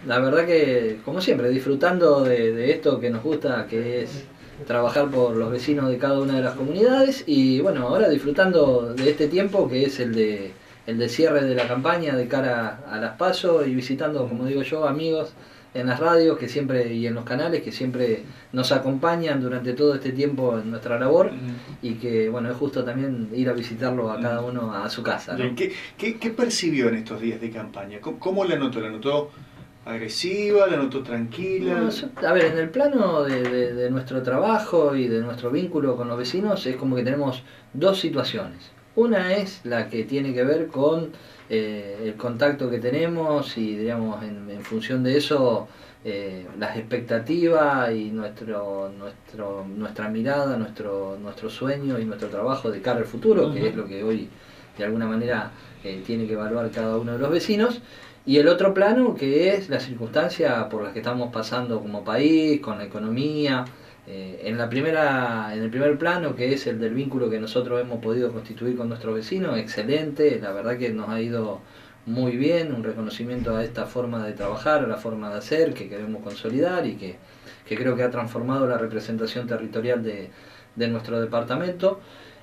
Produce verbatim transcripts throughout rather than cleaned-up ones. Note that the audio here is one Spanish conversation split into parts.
la verdad que, como siempre, disfrutando de, de esto que nos gusta, que es trabajar por los vecinos de cada una de las comunidades, y bueno, ahora disfrutando de este tiempo que es el de, el de cierre de la campaña de cara a las PASO, y visitando, como digo yo, amigos en las radios que siempre y en los canales que siempre nos acompañan durante todo este tiempo en nuestra labor, uh-huh. y que bueno, es justo también ir a visitarlo a cada uno a su casa, ¿no? ¿Qué, qué, qué percibió en estos días de campaña? ¿Cómo, cómo la notó? ¿La notó agresiva? ¿La notó tranquila? No, yo, a ver, en el plano de, de, de nuestro trabajo y de nuestro vínculo con los vecinos es como que tenemos dos situaciones. Una es la que tiene que ver con eh, el contacto que tenemos y, digamos, en, en función de eso, eh, las expectativas y nuestro, nuestro, nuestra mirada, nuestro, nuestro sueño y nuestro trabajo de cara al futuro, uh-huh. que es lo que hoy de alguna manera eh, tiene que evaluar cada uno de los vecinos. Y el otro plano, que es la circunstancia por las que estamos pasando como país, con la economía. Eh, en la primera, en el primer plano, que es el del vínculo que nosotros hemos podido constituir con nuestros vecinos, excelente, la verdad que nos ha ido muy bien, un reconocimiento a esta forma de trabajar, a la forma de hacer, que queremos consolidar y que, que creo que ha transformado la representación territorial de, de nuestro departamento.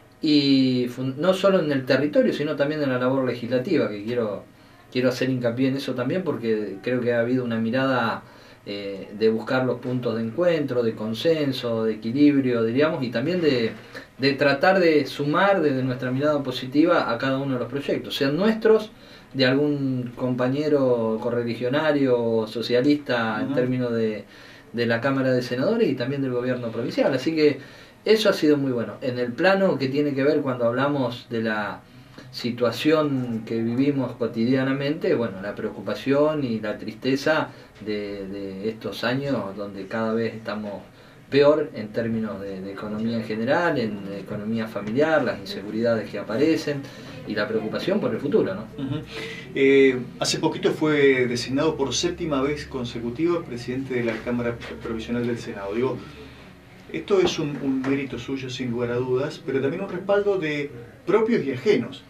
Y no solo en el territorio, sino también en la labor legislativa, que quiero... Quiero hacer hincapié en eso también porque creo que ha habido una mirada eh, de buscar los puntos de encuentro, de consenso, de equilibrio, diríamos, y también de, de tratar de sumar desde nuestra mirada positiva a cada uno de los proyectos, sean nuestros, de algún compañero correligionario o socialista uh-huh. en términos de, de la Cámara de Senadores y también del gobierno provincial. Así que eso ha sido muy bueno. En el plano que tiene que ver cuando hablamos de la situación que vivimos cotidianamente, bueno, la preocupación y la tristeza de, de estos años donde cada vez estamos peor en términos de, de economía en general, en de economía familiar, las inseguridades que aparecen y la preocupación por el futuro, ¿no? Uh-huh. eh, hace poquito fue designado por séptima vez consecutiva presidente de la Cámara Provisional del Senado. Digo, esto es un, un mérito suyo sin lugar a dudas, pero también un respaldo de propios y ajenos.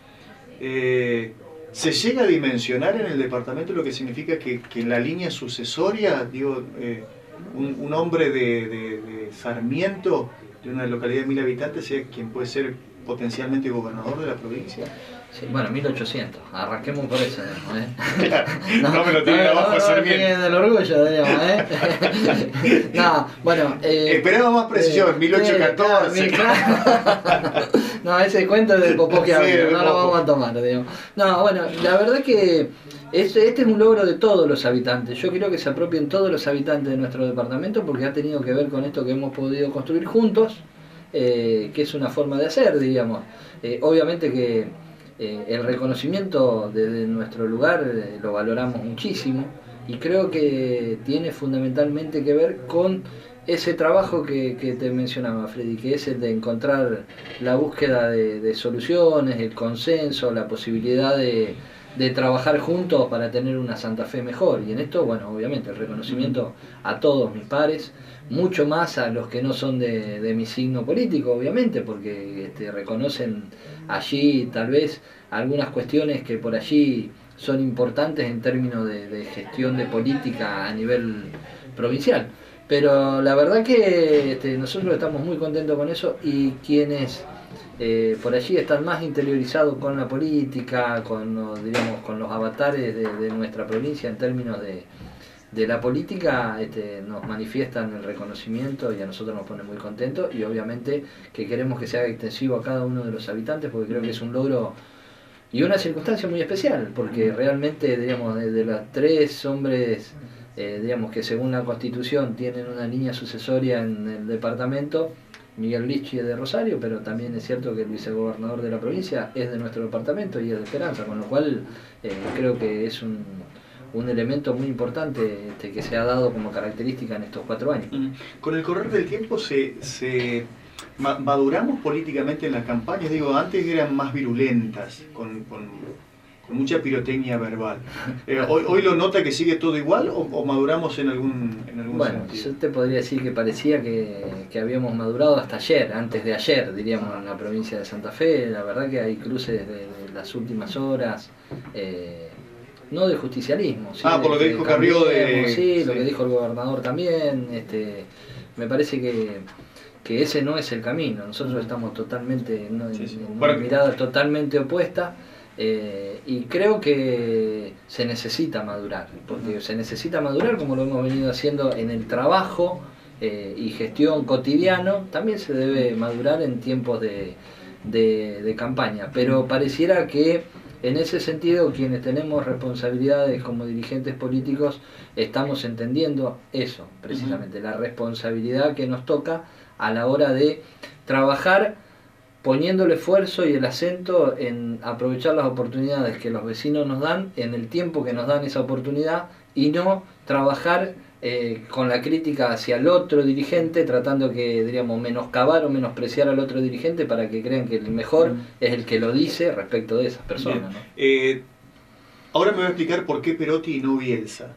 Eh, ¿Se llega a dimensionar en el departamento lo que significa que, que en la línea sucesoria, digo, eh, un, un hombre de, de, de Sarmiento, de una localidad de mil habitantes, sea quien puede ser potencialmente gobernador de la provincia? Sí, bueno, mil ochocientos, arranquemos por eso, ¿eh? Claro, no, no me lo tienen abajo no, a Sarmiento. No, del orgullo, digamos, ¿eh? No, bueno... Eh, Esperaba más precisión, eh, mil ochocientos catorce. Claro, no, ese cuento es del popó que había, sí, no lo vamos a tomar, digamos. No, bueno, la verdad que este, este es un logro de todos los habitantes. Yo quiero que se apropien todos los habitantes de nuestro departamento porque ha tenido que ver con esto que hemos podido construir juntos, eh, que es una forma de hacer, diríamos. Eh, obviamente que eh, el reconocimiento desde nuestro lugar eh, lo valoramos muchísimo y creo que tiene fundamentalmente que ver con ese trabajo que, que te mencionaba, Freddy, que es el de encontrar la búsqueda de, de soluciones, el consenso, la posibilidad de, de trabajar juntos para tener una Santa Fe mejor. Y en esto, bueno, obviamente el reconocimiento a todos mis pares, mucho más a los que no son de, de mi signo político, obviamente, porque este, reconocen allí tal vez algunas cuestiones que por allí son importantes en términos de, de gestión de política a nivel provincial. Pero la verdad que este, nosotros estamos muy contentos con eso y quienes eh, por allí están más interiorizados con la política, con, diríamos, con los avatares de, de nuestra provincia en términos de, de la política, este, nos manifiestan el reconocimiento y a nosotros nos pone muy contentos y obviamente que queremos que se haga extensivo a cada uno de los habitantes porque creo que es un logro y una circunstancia muy especial porque realmente, digamos, de, de los tres hombres... Eh, digamos que según la Constitución tienen una línea sucesoria en el departamento, Miguel Lichi es de Rosario, pero también es cierto que el vicegobernador de la provincia es de nuestro departamento y es de Esperanza, con lo cual eh, creo que es un, un elemento muy importante este, que se ha dado como característica en estos cuatro años. Con el correr del tiempo se, se maduramos políticamente en las campañas, digo, antes eran más virulentas, con... con... con mucha pirotecnia verbal. Eh, hoy, ¿Hoy lo nota que sigue todo igual o, o maduramos en algún, en algún bueno, sentido? Yo te podría decir que parecía que, que habíamos madurado hasta ayer, antes de ayer, diríamos, en la provincia de Santa Fe. La verdad que hay cruces de, de las últimas horas, eh, no del justicialismo. ¿sí? Ah, por lo que de, dijo de Carrió de... Sí, sí, lo que dijo el gobernador también. Este, me parece que, que ese no es el camino. Nosotros estamos totalmente no, en, sí, sí. en una mirada totalmente opuesta. Eh, y creo que se necesita madurar, porque se necesita madurar como lo hemos venido haciendo en el trabajo eh, y gestión cotidiano. También se debe madurar en tiempos de, de, de campaña, pero pareciera que en ese sentido quienes tenemos responsabilidades como dirigentes políticos estamos entendiendo eso, precisamente, la responsabilidad que nos toca a la hora de trabajar poniendo el esfuerzo y el acento en aprovechar las oportunidades que los vecinos nos dan en el tiempo que nos dan esa oportunidad y no trabajar eh, con la crítica hacia el otro dirigente, tratando que, diríamos, menoscabar o menospreciar al otro dirigente para que crean que el mejor es el que lo dice respecto de esas personas, ¿no? eh, ahora me voy a explicar por qué Perotti y no Bielsa.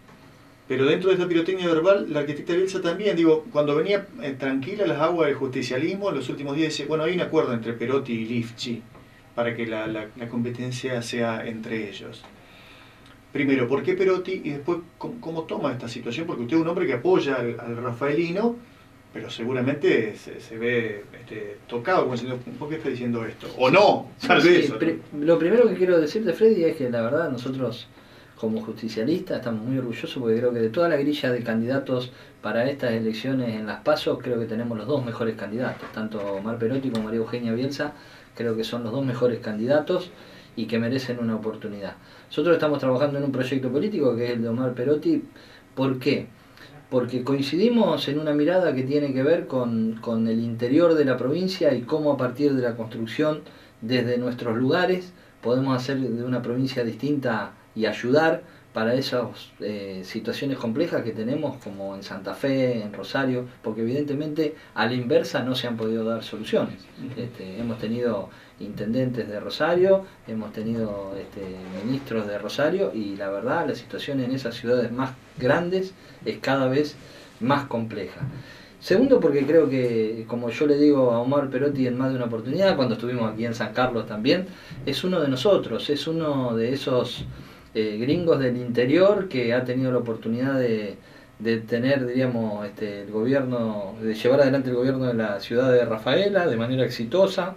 Pero dentro de esta pirotecnia verbal, la arquitecta Bielsa también, digo, cuando venía eh, tranquila las aguas del justicialismo, en los últimos días decía, bueno, hay un acuerdo entre Perotti y Lifchi para que la, la, la competencia sea entre ellos. Primero, ¿por qué Perotti? Y después, ¿cómo, cómo toma esta situación? Porque usted es un hombre que apoya al, al rafaelino, pero seguramente se, se ve este, tocado, como diciendo, ¿por qué está diciendo esto? O no, tal sí, vez. Sí, pri lo primero que quiero decirte, Freddy, es que la verdad nosotros, como justicialistas, estamos muy orgullosos porque creo que de toda la grilla de candidatos para estas elecciones en las PASO, creo que tenemos los dos mejores candidatos, tanto Omar Perotti como María Eugenia Bielsa, creo que son los dos mejores candidatos y que merecen una oportunidad. Nosotros estamos trabajando en un proyecto político que es el de Omar Perotti. ¿Por qué? Porque coincidimos en una mirada que tiene que ver con, con el interior de la provincia y cómo a partir de la construcción desde nuestros lugares podemos hacer de una provincia distinta y ayudar para esas eh, situaciones complejas que tenemos como en Santa Fe, en Rosario, porque evidentemente a la inversa no se han podido dar soluciones. Este, hemos tenido intendentes de Rosario, hemos tenido este, ministros de Rosario y la verdad la situación en esas ciudades más grandes es cada vez más compleja. Segundo, porque creo que, como yo le digo a Omar Perotti en más de una oportunidad, cuando estuvimos aquí en San Carlos también, es uno de nosotros, es uno de esos eh, gringos del interior que ha tenido la oportunidad de, de tener, diríamos, este, el gobierno, de llevar adelante el gobierno de la ciudad de Rafaela de manera exitosa,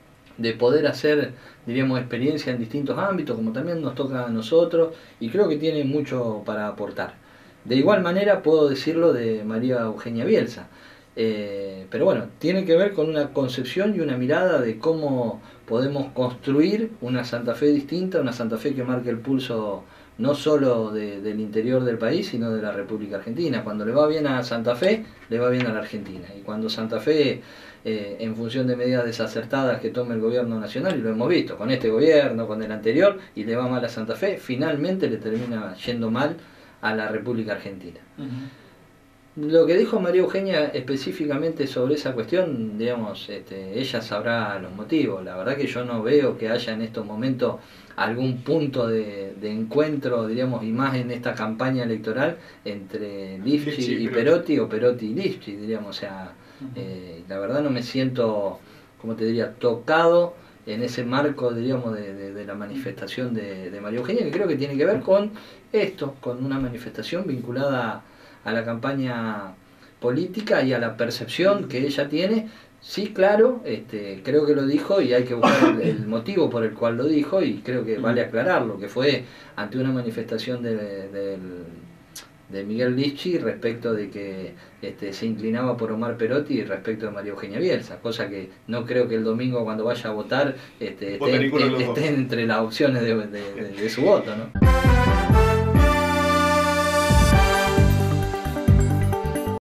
de poder hacer, diríamos, experiencia en distintos ámbitos, como también nos toca a nosotros, y creo que tiene mucho para aportar. De igual manera puedo decirlo de María Eugenia Bielsa, eh, pero bueno, tiene que ver con una concepción y una mirada de cómo podemos construir una Santa Fe distinta, una Santa Fe que marque el pulso no solo de, del interior del país, sino de la República Argentina. Cuando le va bien a Santa Fe, le va bien a la Argentina, y cuando Santa Fe, eh, en función de medidas desacertadas que tome el gobierno nacional, y lo hemos visto con este gobierno, con el anterior, y le va mal a Santa Fe, finalmente le termina yendo mal a la República Argentina. Uh-huh. Lo que dijo María Eugenia específicamente sobre esa cuestión, digamos, este, ella sabrá los motivos. La verdad que yo no veo que haya en estos momentos algún punto de, de encuentro, diríamos, y más en esta campaña electoral entre Lifchi sí, sí, y Perotti, o Perotti y Lifchi, diríamos. O sea, uh-huh. eh, la verdad no me siento, como te diría, tocado en ese marco, diríamos, de, de, de la manifestación de, de María Eugenia, que creo que tiene que ver con esto, con una manifestación vinculada a la campaña política y a la percepción que ella tiene. Sí, claro, este, creo que lo dijo y hay que buscar el, el motivo por el cual lo dijo, y creo que vale aclararlo, que fue ante una manifestación de, de, de Miguel Lifchi respecto de que este, se inclinaba por Omar Perotti respecto de María Eugenia Bielsa, cosa que no creo que el domingo cuando vaya a votar este, estén, estén entre las opciones de, de, de, de su voto, ¿no?